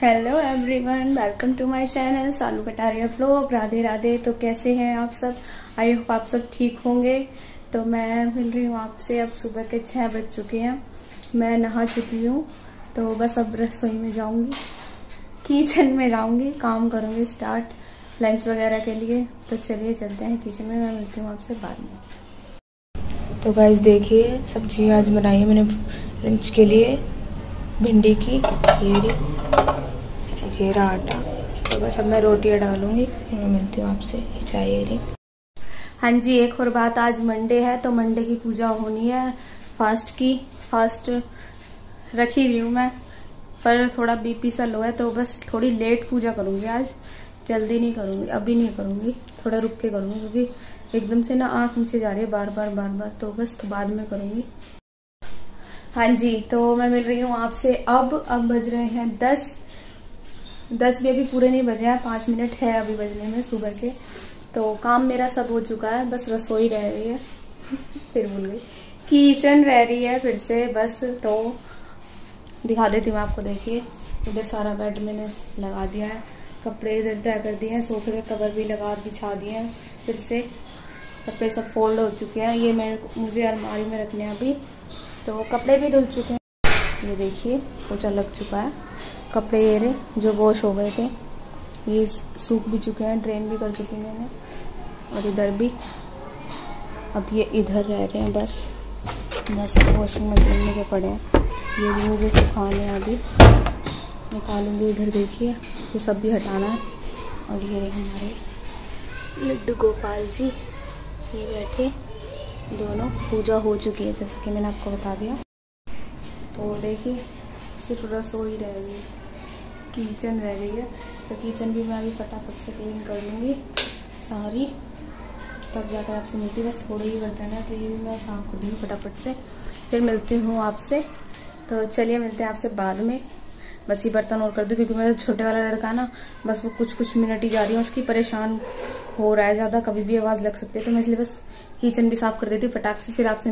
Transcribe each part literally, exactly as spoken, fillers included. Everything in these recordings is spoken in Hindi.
Hello everyone, welcome to my channel Salu Kataria vlog. Radhe Radhe. तो कैसे हैं आप सब? आई होप आप सब ठीक होंगे। तो मैं मिल रही हूँ आपसे। अब सुबह के छः बज चुके हैं, मैं नहा चुकी हूँ। तो बस अब रसोई में जाऊँगी, किचन में जाऊँगी, काम करूँगी स्टार्ट लंच वगैरह के लिए। तो चलिए चलते हैं किचन में, मैं मिलती हूँ आपसे बाद में। तो गाइस देखिए, सब्जी आज बनाई है मैंने लंच के लिए, भिंडी की। ये ये रहा आटा। तो बस अब मैं रोटियां डालूंगी, मैं मिलती हूँ आपसे। ये चाहिए रही। हाँ जी, एक और बात, आज मंडे है तो मंडे की पूजा होनी है, फास्ट की। फास्ट रख ही रही हूँ मैं, पर थोड़ा बीपी सा लो है तो बस थोड़ी लेट पूजा करूंगी आज, जल्दी नहीं करूंगी, अभी नहीं करूंगी, थोड़ा रुक के करूंगी क्योंकि एकदम से ना आंख नीचे जा रही है बार बार बार बार। तो बस तो बाद में करूंगी। हाँ जी, तो मैं मिल रही हूँ आपसे अब। अब बज रहे हैं दस दस भी अभी पूरे नहीं बजे हैं, पाँच मिनट है अभी बजने में सुबह के। तो काम मेरा सब हो चुका है, बस रसोई रह रही है फिर भूल गई, किचन रह रही है फिर से बस। तो दिखा देती हूँ आपको। देखिए इधर सारा बेड मैंने लगा दिया है, कपड़े इधर तय कर दिए हैं, सोफे के कवर भी लगा बिछा दिए हैं, फिर से कपड़े सब फोल्ड हो चुके हैं। ये मैं मुझे अलमारी में रखने हैं अभी। तो कपड़े भी धुल चुके हैं, ये देखिए पोछा लग चुका है। कपड़े ये रहे जो वॉश हो गए थे, ये सूख भी चुके हैं, ड्रेन भी कर चुकी हैं मैंने। और इधर भी, अब ये इधर रह रहे हैं बस बस वॉशिंग मशीन में जो पड़े हैं, ये भी मुझे सुखाने हैं, अभी निकालूंगी। इधर देखिए ये सब भी हटाना है। और ये रहे हमारे लड्डू गोपाल जी, ये बैठे दोनों। पूजा हो चुकी है जैसे कि मैंने आपको बता दिया। तो देखिए सिर्फ रसोई रह गई, किचन रह गई है। तो किचन भी मैं अभी फटाफट से क्लीन कर लूँगी सारी, तब जाकर आपसे मिलती। बस थोड़े ही बर्तन है तो ये भी मैं साफ कर दूँगी फटाफट से, फिर मिलती हूँ आपसे। तो चलिए मिलते हैं आपसे बाद में। बस ये बर्तन और कर दूँ क्योंकि मेरा छोटे वाला लड़का ना बस वो कुछ कुछ मिनट ही जा रही है, उसकी परेशान हो रहा है ज़्यादा, कभी भी आवाज़ लग सकती है। तो मैं इसलिए बस किचन भी साफ कर देती हूँ फटाक से, फिर आपसे।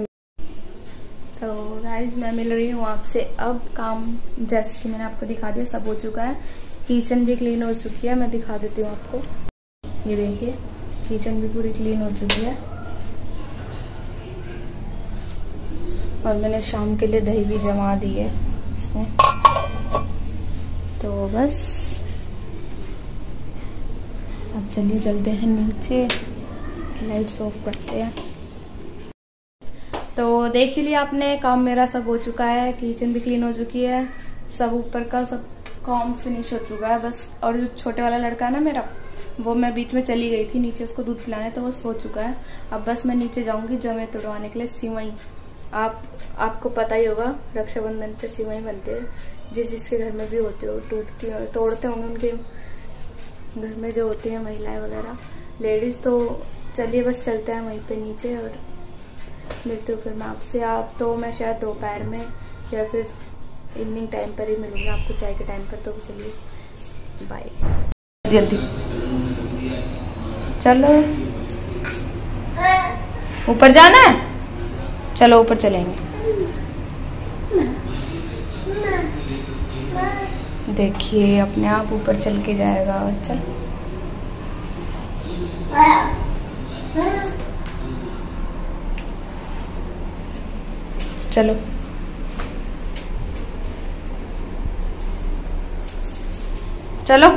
तो गाइस मैं मिल रही हूँ आपसे अब। काम जैसे कि मैंने आपको दिखा दिया सब हो चुका है, किचन भी क्लीन हो चुकी है। मैं दिखा देती हूँ आपको, ये देखिए किचन भी पूरी क्लीन हो चुकी है। और मैंने शाम के लिए दही भी जमा दी है इसमें। तो बस अब चलिए चलते हैं नीचे, लाइट्स ऑफ करते हैं। तो देख ही लिया आपने, काम मेरा सब हो चुका है, किचन भी क्लीन हो चुकी है, सब ऊपर का सब काम फिनिश हो चुका है बस। और जो छोटे वाला लड़का है ना मेरा, वो मैं बीच में चली गई थी नीचे उसको दूध पिलाने, तो वो सो चुका है। अब बस मैं नीचे जाऊंगी जमे तोड़वाने के लिए सिवई। आप आपको पता ही होगा रक्षाबंधन पे सिवई बनते हैं, जिस जिसके घर में भी होते हो, टूटती हो तोड़ते होंगे उनके घर में जो होती है महिलाएं वगैरह, लेडीज। तो चलिए बस चलते हैं वहीं पे नीचे और मिलते हो फिर मैं आपसे। आप तो मैं शायद दोपहर में या फिर इवनिंग टाइम पर ही मिलूंगी आपको, चाय के टाइम पर। तो चलिए बाय, जल्दी चलो। ऊपर जाना है, चलो ऊपर चलेंगे। देखिए अपने आप ऊपर चल के जाएगा। चल चलो चलो,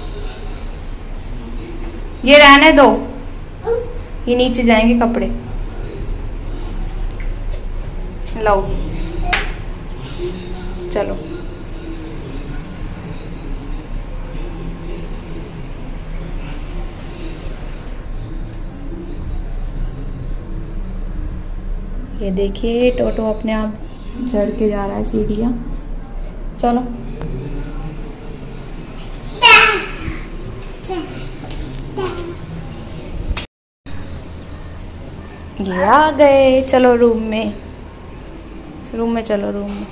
ये रहने दो, ये नीचे जाएंगे कपड़े। लो चलो। ये देखिए टोटो अपने आप चढ़ के जा रहा है सीढ़ियाँ। चलो ये आ गए। चलो रूम में, रूम में चलो, रूम में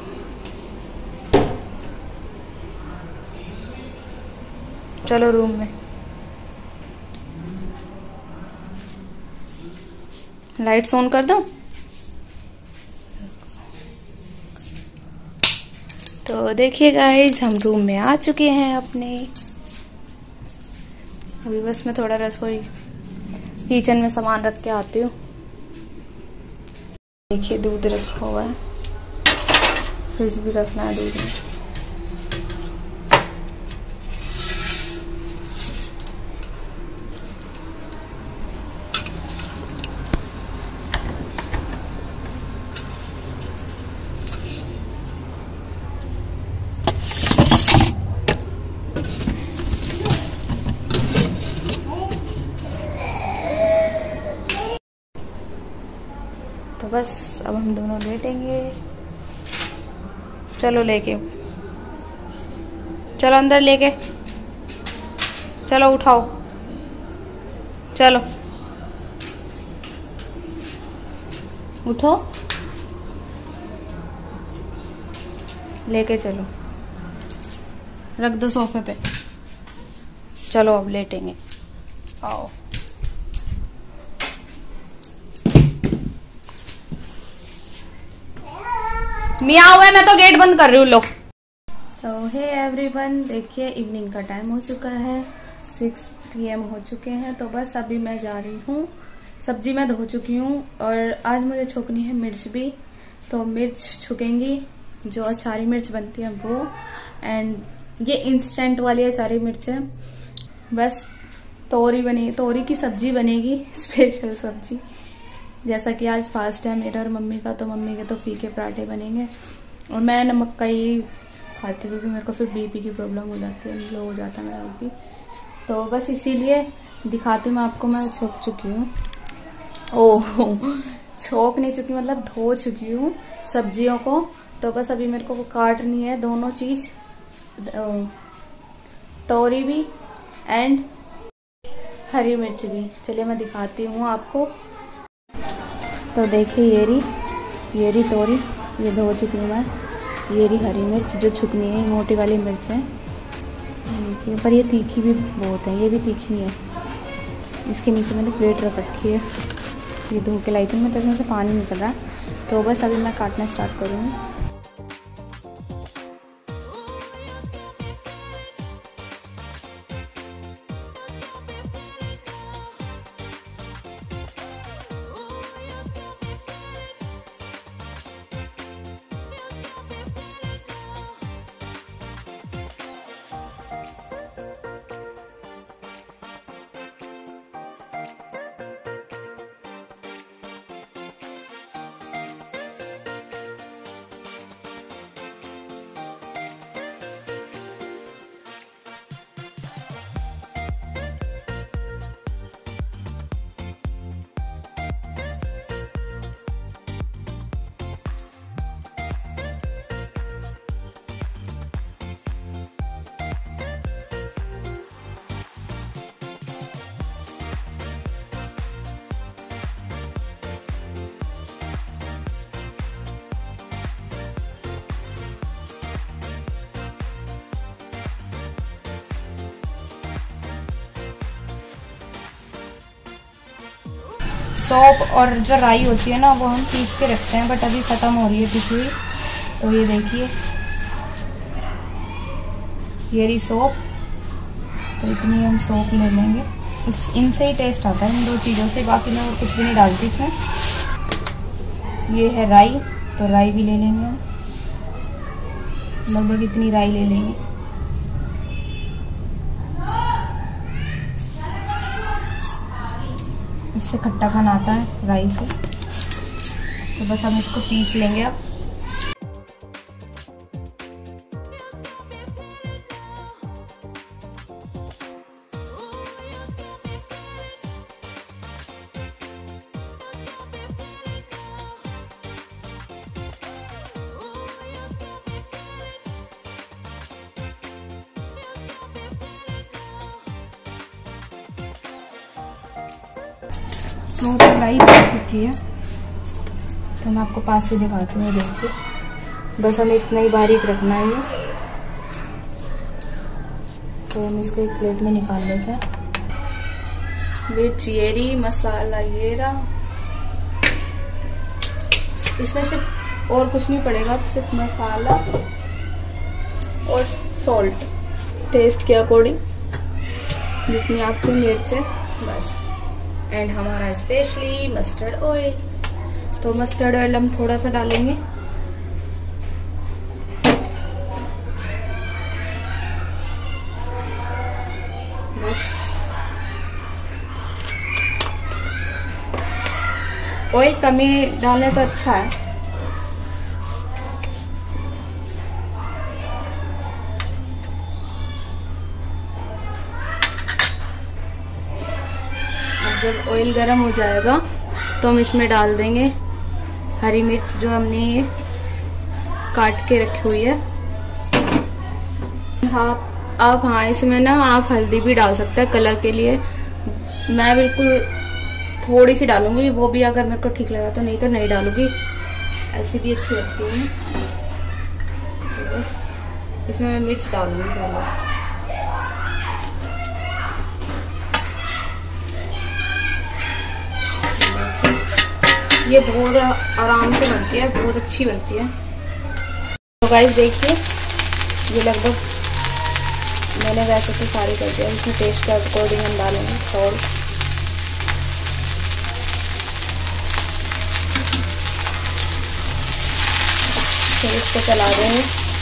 चलो, रूम में। लाइट्स ऑन कर दो। तो देखिए गाइस, हम रूम में आ चुके हैं अपने। अभी बस मैं थोड़ा रसोई किचन में सामान रख के आती हूँ। देखिए दूध रखा हुआ है, फ्रिज भी रखना है दूध में। तो बस अब हम दोनों लेटेंगे। चलो लेके, चलो अंदर लेके चलो, उठाओ चलो, उठो, लेके चलो, रख दो सोफे पे। चलो अब लेटेंगे, आओ। मियाओ है, मैं तो गेट बंद कर रही हूँ। लो तो हे एवरीवन, देखिए इवनिंग का टाइम हो चुका है, सिक्स पी एम हो चुके हैं। तो बस अभी मैं जा रही हूँ, सब्जी मैं धो चुकी हूँ और आज मुझे छोकनी है मिर्च भी। तो मिर्च छुकेंगी, जो अचारी मिर्च बनती है वो, एंड ये इंस्टेंट वाली अचारी मिर्च है। बस तोरी बनी, तोरी की सब्जी बनेगी, स्पेशल सब्जी। जैसा कि आज फास्ट है मेरा और मम्मी का, तो मम्मी के तो फीके पराठे बनेंगे और मैं नमक का ही खाती हूँ क्योंकि मेरे को फिर बीपी की प्रॉब्लम हो जाती है, लो हो जाता है मेरा बीपी। तो बस इसीलिए दिखाती हूँ मैं आपको, मैं छोक चुकी हूँ। ओह, छोक नहीं चुकी, मतलब धो चुकी हूँ सब्जियों को। तो बस अभी मेरे को वो काटनी है दोनों चीज, तोरी भी एंड हरी मिर्च भी। चलिए मैं दिखाती हूँ आपको। तो देखिए ये रही, ये रही तोरी, ये धो चुकी हूँ मैं। ये रही हरी मिर्च जो छुकनी है, मोटी वाली मिर्च है देखिए, पर ये तीखी भी बहुत है, ये भी तीखी है। इसके नीचे मैंने प्लेट रख रखी है, ये धो के लाई थी मैं, तो इसमें से पानी निकल रहा है। तो बस अभी मैं काटना स्टार्ट करूँगी। सौंफ और जो राई होती है ना, वो हम पीस के रखते हैं, बट अभी ख़त्म हो रही है पिसी हुई। तो ये देखिए, ये रही सौंफ। तो इतनी हम सौंफ ले लेंगे, इस इनसे ही टेस्ट आता है, इन दो चीज़ों से। बाकी मैं और कुछ भी नहीं डालती इसमें। ये है राई, तो राई भी ले लेंगे हम, लगभग इतनी राई ले लेंगे। इससे खट्टापन आता है राई से। तो बस हम इसको पीस लेंगे अब। सौंफ और राई पीस चुकी है, तो मैं आपको पास से दिखाती हूँ। देखिए, बस हमें इतना ही बारीक रखना है ये। तो हम इसको एक प्लेट में निकाल लेते हैं। मिर्च ये रही, मसाला ये रहा। इसमें सिर्फ और कुछ नहीं पड़ेगा, सिर्फ मसाला और सॉल्ट टेस्ट के अकॉर्डिंग, जितनी आपकी मिर्च है बस। एंड हमारा स्पेशली मस्टर्ड ऑयल, तो मस्टर्ड ऑयल हम थोड़ा सा डालेंगे। बस ऑयल कमी डालें तो अच्छा है। जब ऑयल गर्म हो जाएगा तो हम इसमें डाल देंगे हरी मिर्च जो हमने ये काट के रखी हुई है। हाँ आप हाँ इसमें ना आप हल्दी भी डाल सकते हैं कलर के लिए। मैं बिल्कुल थोड़ी सी डालूंगी, वो भी अगर मेरे को ठीक लगा तो, नहीं तो नहीं डालूंगी, ऐसी भी अच्छी लगती है। तो बस इसमें मैं मिर्च डालूंगी पहले। ये बहुत आराम से बनती है, बहुत अच्छी बनती है। तो गाइस देखिए, ये लगभग मैंने वैसे तो सारी कर दिया। इसमें टेस्ट के अकॉर्डिंग हम डालेंगे सॉल्ट। फिर इसको चला देंगे।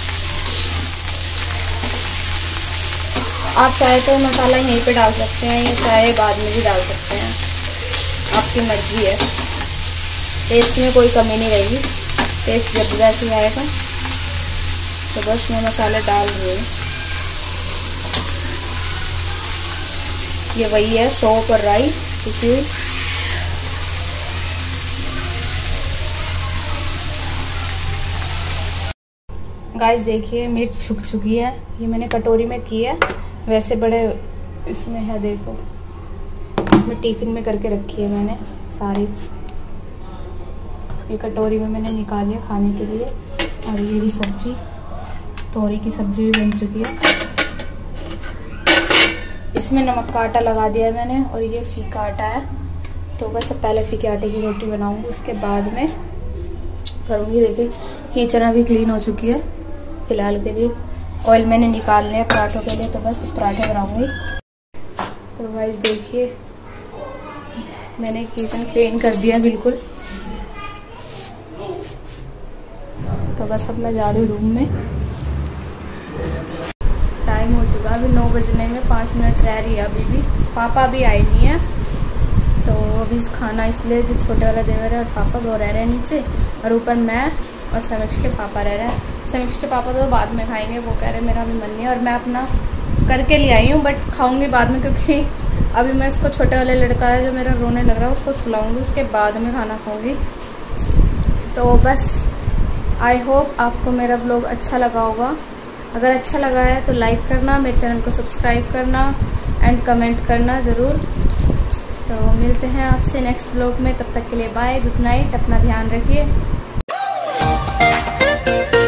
आप चाहे तो मसाला यहीं पे डाल सकते हैं या चाहे बाद में भी डाल सकते हैं, आपकी मर्जी है। टेस्ट में कोई कमी नहीं रहेगी, टेस्ट जब वैसे ही आएगा। तो बस मैं मसाले डाल रही हूँ। ये वही है सौंफ और राई पिसी हुई। गाइस देखिए मिर्च छुक चुकी है। ये मैंने कटोरी में की है, वैसे बड़े इसमें है, देखो इसमें टिफिन में करके रखी है मैंने सारी। ये कटोरी में मैंने निकाली है खाने के लिए। और ये भी सब्जी, तोरी की सब्जी भी बन चुकी है। इसमें नमक का आटा लगा दिया है मैंने, और ये फीका आटा है। तो बस अब पहले फीके आटे की रोटी बनाऊंगी, उसके बाद में करूंगी। देखिए किचन भी क्लीन हो चुकी है फिलहाल के लिए। ऑयल मैंने निकाल लिया पराठों के लिए, तो बस पराठे बनाऊंगी। तो गाइस देखिए मैंने किचन क्लीन कर दिया बिल्कुल। तो बस अब मैं जा रही हूँ रूम में। टाइम हो चुका अभी नौ बजने में पाँच मिनट रह रही है अभी भी। पापा भी आए नहीं है, तो अभी खाना इसलिए जो छोटे वाला देवर है और पापा वो रह रहे हैं नीचे, और ऊपर मैं और समीक्ष के पापा रह रहे हैं। समीक्ष के पापा तो बाद में खाएंगे, वो कह रहे हैं मेरा अभी मन नहीं है। और मैं अपना करके ले आई हूँ, बट खाऊंगी बाद में, क्योंकि अभी मैं इसको छोटे वाले लड़का है जो मेरा रोने लग रहा है उसको सुलाऊंगी, उसके बाद में खाना खाऊंगी। तो बस आई होप आपको मेरा ब्लॉग अच्छा लगा होगा। अगर अच्छा लगा है तो लाइक करना, मेरे चैनल को सब्सक्राइब करना एंड कमेंट करना ज़रूर। तो मिलते हैं आपसे नेक्स्ट ब्लॉग में, तब तक के लिए बाय, गुड नाइट, अपना ध्यान रखिए।